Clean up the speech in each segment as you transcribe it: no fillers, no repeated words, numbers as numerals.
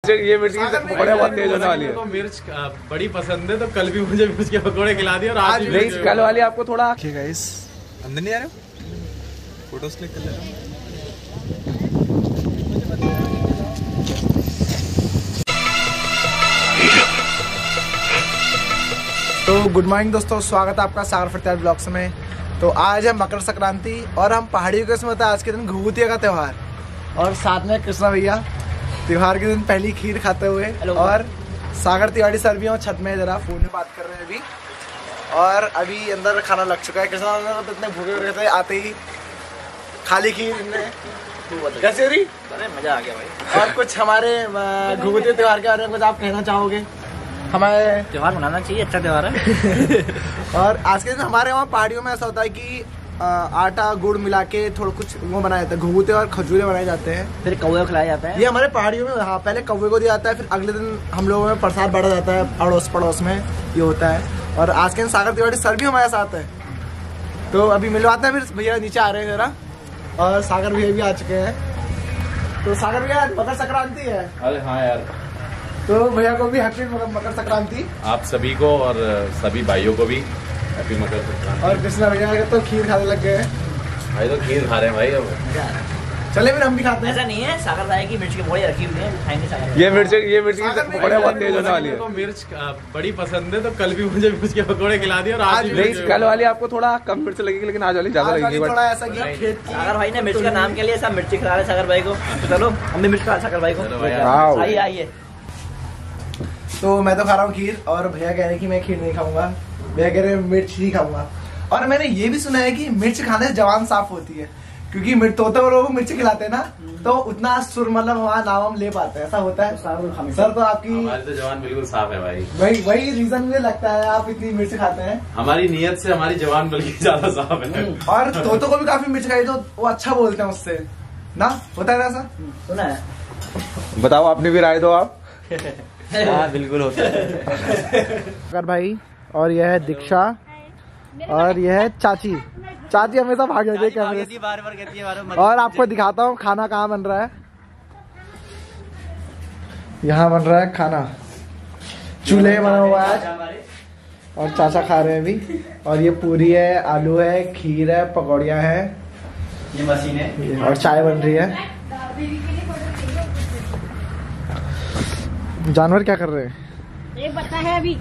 ये मिर्च की पकौड़े बहुत तेज होने वाली है। तो मिर्च बड़ी पसंद है, तो कल भी मुझे मिर्च के पकौड़े खिला दिए और आज नहीं, कल वाली आपको थोड़ा गाइस अंदर नहीं आ रहे हो, फोटोज क्लिक कर ले रहे हो। तो गुड मॉर्निंग दोस्तों, स्वागत है आपका सागर फतेहपुर ब्लॉग्स में। तो आज है मकर संक्रांति और हम पहाड़ियों के उसमें होता है आज के दिन घुघुतिया का त्यौहार, और साथ में कृष्णा भैया त्योहार के दिन पहली खीर खाते हुए, और सागर तिवारी सर भी हैं छत में जरा फोन में बात कर रहे हैं अभी। और अभी अंदर खाना लग चुका है। कृष्णा तो इतने भूखे हो रहे थे, आते ही खाली खीर कैसे हो रही? अरे मजा आ गया भाई। और कुछ हमारे घुघुतिया त्योहार के बारे में कुछ आप कहना चाहोगे? हमारे त्योहार मनाना चाहिए, अच्छा त्योहार है। और आज के दिन हमारे वहाँ पहाड़ियों में ऐसा होता है कि आटा गुड़ मिला के थोड़ा कुछ वो बनाया जाता है, घुघुते और खजूरे बनाए जाते हैं, फिर कौवे को खिलाया जाता है। ये हमारे पहाड़ियों में हाँ पहले कौवे को दिया जाता है, फिर अगले दिन हम लोगों में प्रसाद बढ़ा जाता है, अड़ोस पड़ोस में ये होता है। और आज के दिन सागर तिवारी सर भी हमारे साथ है, तो अभी मिलवाते हैं। फिर भैया नीचे आ रहे हैं जरा, और सागर भैया भी आ चुके हैं। तो सागर भैया मकर संक्रांति है। अरे हाँ यार, तो भैया को भी हैप्पी मकर संक्रांति। आप सभी को और सभी भाइयों को भी हैप्पी मकर संक्रांति। और कृष्णा भैया तो खीर खाने लग गए भाई, तो खीर खा रहे हैं भाई। अब चले फिर हम भी खाते हैं। ऐसा नहीं है, सागर भाई की मिर्च के पकौड़े रखी हुई है, खाएंगे सागर। ये मिर्च की पकौड़े बहुत तेज होने वाली है। तो मिर्च बड़ी पसंद है, तो कल भी मुझे मिर्च के पकौड़े खिला दिए और आज नहीं, कल वाली आपको थोड़ा कम मिर्च लगेगी, लेकिन आज वाली ज्यादा लगेगी। थोड़ा ऐसा किया खेत की। सागर भाई ने मिर्च का नाम के लिए सब मिर्ची खिला रहे सागर भाई को, तो चलो हम भी मिर्च खिला सागर भाई को। आइए आइए। तो मैं तो खा रहा हूँ खीर, और भैया कह रहे हैं कि मैं खीर नहीं खाऊंगा, भैया कह रहे हैं मिर्च ही खाऊंगा। और मैंने ये भी सुना है कि मिर्च खाने से जवान साफ होती है, क्योंकि तोते लोगों को मिर्च खिलाते हैं ना, तो उतना सुर मतलब हमारा नाम हम ले पाते हैं, ऐसा होता है। सर तो आपकी हमारी तो जवान बिल्कुल साफ है भाई। वही रीजन मुझे लगता है आप इतनी मिर्च खाते हैं। हमारी नीयत से हमारी जवान बल्कि ज्यादा साफ है। और तोतों को भी काफी मिर्च खाई तो वो अच्छा बोलते हैं उससे ना, होता है ऐसा? सुना है। बताओ, अपनी भी राय दो आप। हाँ बिल्कुल होता है। सागर भाई, और यह है दीक्षा, और यह है चाची। चाची हमेशा भाग जाती है कैमरे से। बार-बार कहती है और आपको दिखाता हूँ खाना कहाँ बन रहा है। यहाँ बन रहा है खाना, चूल्हे बना हुआ है, और चाचा खा रहे हैं अभी। और ये पूरी है, आलू है, खीर है, पकौड़ियाँ है, ये मशीन है, और चाय बन रही है। जानवर क्या कर रहे हैं? एक बच्चा है अभी,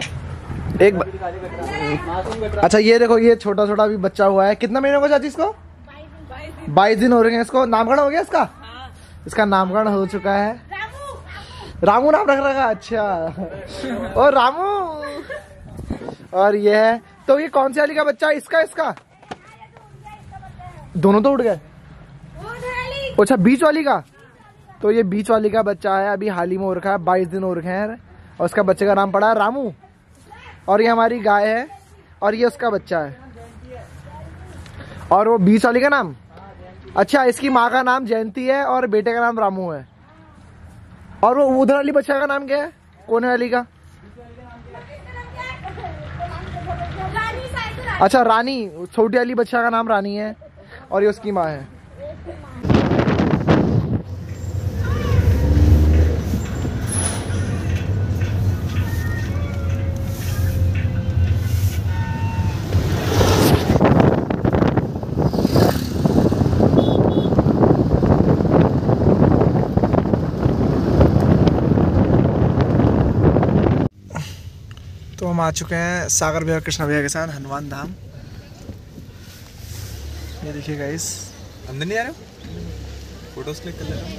अच्छा ये देखो, ये छोटा छोटा अभी बच्चा हुआ है। कितना महीने का चाची इसको? 22 दिन हो रहे हैं इसको। नामकरण हो गया इसका? इसका नामकरण हो चुका है। रामू नाम रख रखा। अच्छा, और रामू। और ये है, तो ये कौन सी वाली का बच्चा है? इसका दोनों तो उड़ गए। अच्छा, बीच वाली का। तो ये बीच वाली का बच्चा है, अभी हाल ही में हो रखा है, 22 दिन हो रखे हैं, और उसका बच्चे का नाम पड़ा है रामू। और ये हमारी गाय है, और ये उसका बच्चा है। और वो बीच वाली का नाम, अच्छा इसकी माँ का नाम जयंती है, और बेटे का नाम रामू है। और वो उधर वाली बच्चा का नाम क्या है, कोने वाली का? अच्छा रानी, छोटी वाली बच्चा का नाम रानी है, और ये उसकी माँ है। तो हम आ चुके हैं सागर भैया कृष्णा भैया के साथ हनुमान धाम। ये देखिए गाइस, अंदर नहीं आ रहे हो, फोटोज क्लिक कर ले रहे हो।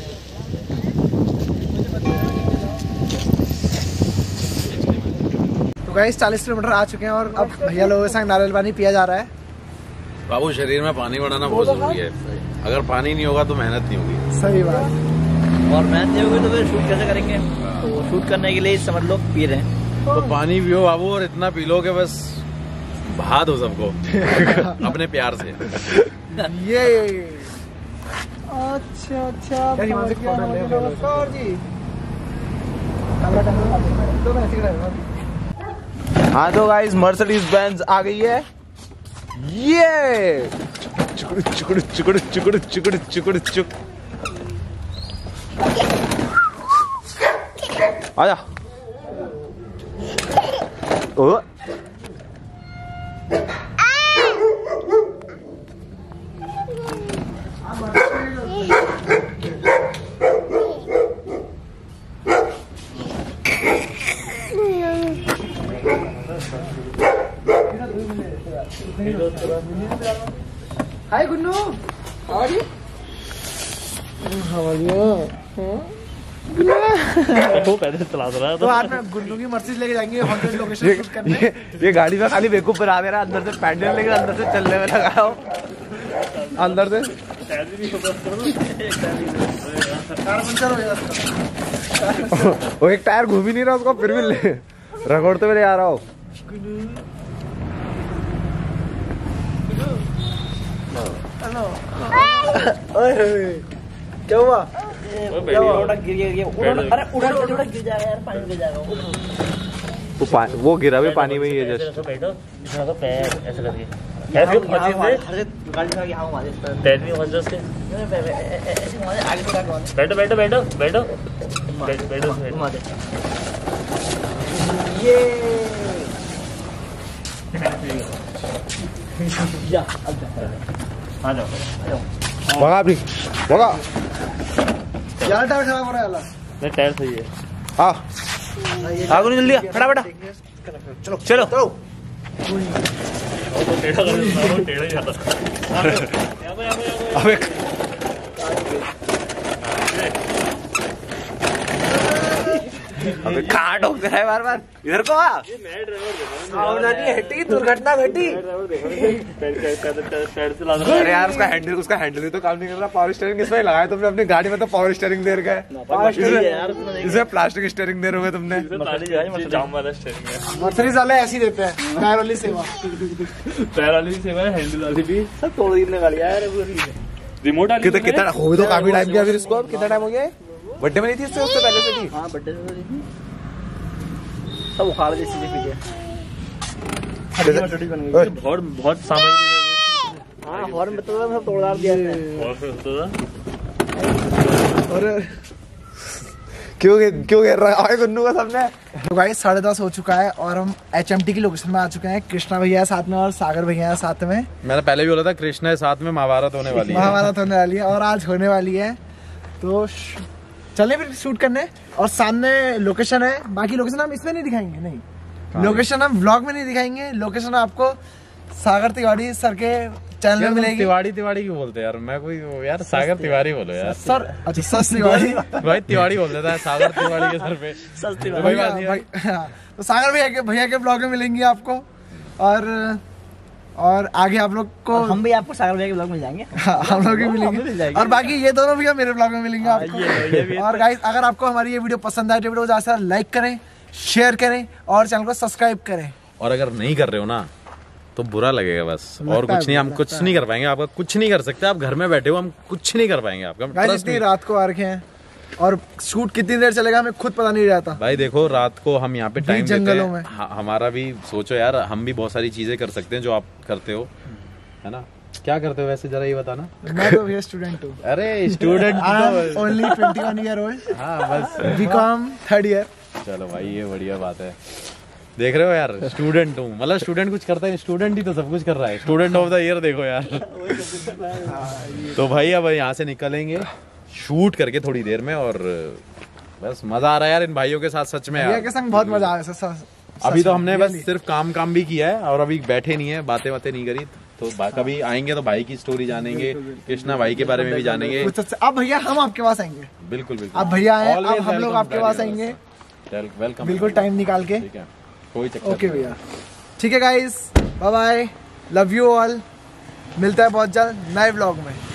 तो गाइस 40 किलोमीटर आ चुके हैं, और अब भैया लोगों के साथ नारियल पानी पिया जा रहा है। बाबू, शरीर में पानी बढ़ाना बहुत जरूरी है। अगर पानी नहीं होगा तो मेहनत नहीं होगी। सही बात। और मेहनत नहीं होगी तो फिर शूट कैसे करेंगे? तो शूट करने के लिए समझ लो पी रहे हैं। तो पानी पियो बाबू, और इतना पी लो कि बस बहा दो सबको अपने प्यार से। ये अच्छा हाँ, तो गाइस मर्सिडीज बेंज आ गई है। ये चुकड़ चुकड़ चुकड़ चुकड़ चुकड़ चुक आजा। ओ hi Gunnu, how are you? वो पैदल चला रहा है तो आज मैं गुन्नू की मर्सी लेके जाएंगे हॉन्टेड लोकेशन शूट करने। ये गाड़ी में खाली बेवकूफ बना दे रहा, अंदर से पैडल लेकर अंदर से चलने में लगा हो, अंदर से कार पंचर हो गया उसका। वो एक टायर घूम ही नहीं रहा उसको, फिर भी ले रगड़ते हुए ले आ रहा हो। हेलो, क्या हुआ? उड़ा गिर गया, अरे उड़ा गिर जाएगा यार, पानी में गिर जाएगा वो गिरा भी पानी में ही है जस्ट। बैठो, इसमें तो पैर ऐसे करके ऐसे गाड़ी लगा के हाँ मारे पैर भी मत उसके ऐसे मारे आगे से लगा बैठो बैठो बैठो बैठो बैठो मारे ये या अब आ जाओ भगा अपनी भगा यार टायर खराब हो रहा है यार। नहीं टायर सही है। हाँ आगो जल्दी फटाफट चलो चलो टेढ़ा कर देता हूं, टेढ़ा ही जाता। अबे अबे कहाँ ठोक रहा है बार बार, इधर को आ। हटी दुर्घटना घटी। अरे यार उसका हैंडल ही तो काम नहीं कर रहा। पावर स्टीयरिंग किसमें लगाया तुमने अपनी गाड़ी में? तो पावर स्टीयरिंग दे रखा है, इसमें प्लास्टिक स्टीयरिंग दे रहे तुमने। जाम वाला स्टीयरिंग है, मर्सिडीज वाले ऐसे ही देते हैं, टायर वाली सेवा। पैर वाली भी सेवा है, हैंडल वाली भी सब तोड़ गिरने वाली यार रिमोट वाली कितना हो तो काफी टाइम गया फिर इसको। अब कितना टाइम हो गया? बर्थडे में नहीं थी उससे पहले से थी। हाँ बर्थडे में सब उखाड़ दी सीधे पीछे, हड्डी बन गई। बहुत सामग्री हाँ हॉर्न में तो सब तोड़ दिया और क्यों गिर रहा है गुन्नू का सबने? तो गाइस 10:30 हो चुका है और हम HMT की लोकेशन में आ चुके हैं। कृष्णा भैया साथ में और सागर भैया है साथ में। मैंने पहले भी बोला था कृष्णा साथ में महाभारत होने वाली है। महाभारत होने वाली है और आज होने वाली है, तो चले फिर शूट करने। और सामने लोकेशन है, बाकी लोकेशन हम इसमें नहीं दिखाएंगे, नहीं लोकेशन हम व्लॉग में नहीं दिखाएंगे। लोकेशन आपको सागर तिवारी सर के चैनल में मिलेगी। तिवारी क्यों बोलते हैं यार? मैं कोई यार सागर तिवारी बोलो यार सर। अच्छा सर तिवारी भाई तिवारी बोल देता है सागर तिवारी के सर पे। सस्ती तो सागर भैया के ब्लॉग में मिलेंगे आपको। और आगे आप लोग को हम भी आपको सागर भैया के ब्लॉग में जाएंगे। हम लोग भी मिलेंगे और बाकी ये दोनों भैया मेरे ब्लॉग में मिलेंगे आपको। और गाइस अगर आपको हमारी ये वीडियो पसंद आए तो वीडियो को ज्यादा से लाइक करें, शेयर करें और चैनल को सब्सक्राइब करें। और अगर नहीं कर रहे हो ना तो बुरा लगेगा बस, और कुछ नहीं। हम कुछ नहीं कर पाएंगे, आपका कुछ नहीं कर सकते। आप घर में बैठे हो, हम कुछ नहीं कर पाएंगे आपका। गाइस इतनी रात को आ रखे हैं और शूट कितनी देर चलेगा हमें खुद पता नहीं रहता। भाई देखो रात को हम यहाँ पे टाइम देते जंगलों में हैं। हमारा भी सोचो यार, हम भी बहुत सारी चीजें कर सकते हैं जो आप करते हो, है ना? क्या करते हो वैसे जरा ये बताना। मैं तो भैया स्टूडेंट हूँ। अरे स्टूडेंट ओनली 21 ईयर ओल्ड। हाँ बस बीकॉम 3rd ईयर। चलो भाई ये बढ़िया बात है। देख रहे हो यार, स्टूडेंट हूँ, मतलब स्टूडेंट कुछ करता है, स्टूडेंट ही तो सब कुछ कर रहा है। स्टूडेंट ऑफ द ईयर देखो यार। तो भाई अब यहाँ से निकलेंगे शूट करके थोड़ी देर में, और बस मजा आ रहा है यार इन भाइयों के साथ सच में भैया यार। के संग बहुत मजा आया। अभी तो हमने बस सिर्फ काम भी किया है और अभी बैठे नहीं है, बातें नहीं करी। तो कभी आएंगे तो भाई की स्टोरी जानेंगे, कृष्णा भाई के बारे में भी जानेंगे। अब भैया हम आपके पास आएंगे। बिल्कुल अब भैया आए, अब हम लोग आपके पास आएंगे वेलकम, बिल्कुल टाइम निकाल के। ठीक है, कोई चक्कर ओके भैया, ठीक है guys, bye bye, love you all. मिलता है बहुत जल्द नए व्लॉग में।